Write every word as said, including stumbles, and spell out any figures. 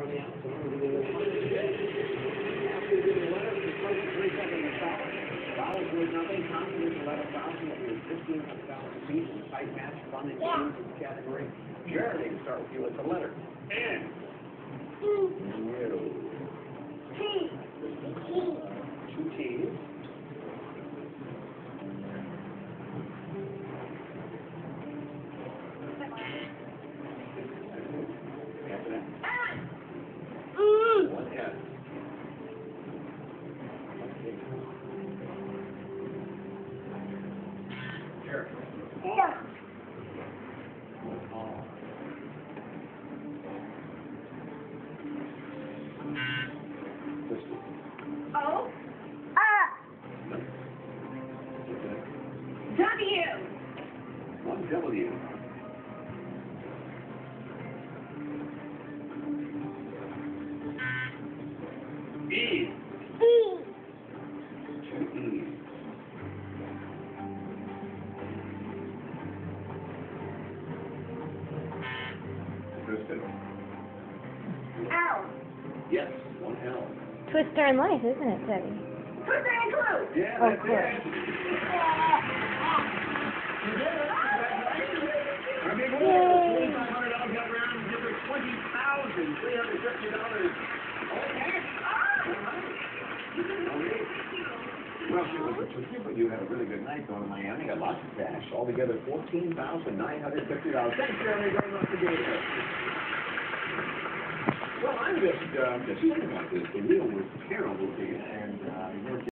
on the outside. We're going to do today. After we do the letter, the place is three seconds of foul. Foul is worth nothing. Confidence eleven thousand. That was fifteen hundred dollars apiece. Tight match, fun and games in the category. Jared, they can start with you with the letter. N. No. T. T. Two T's. After that. Mm. One S. Jared. Yeah. R. Christy. O. Uh. W. One W. E. E. Two E's. Kristen. L. Yes, one L. Twister in life, isn't it, Debbie? Twister and Clue. Yeah, Oh, that's cool. it. You did it. Congratulations. Our big winner is twenty-five hundred dollars got around and different twenty thousand three hundred fifty dollars. All cash. Well, she was a tricky, but you had a really good night going to Miami. Got lots of cash. Altogether, fourteen thousand nine hundred fifty dollars. Thanks, Jeremy, very much for being here. Well, I'm just, uh, just thinking about this. The wheel was terrible to you, and uh, you're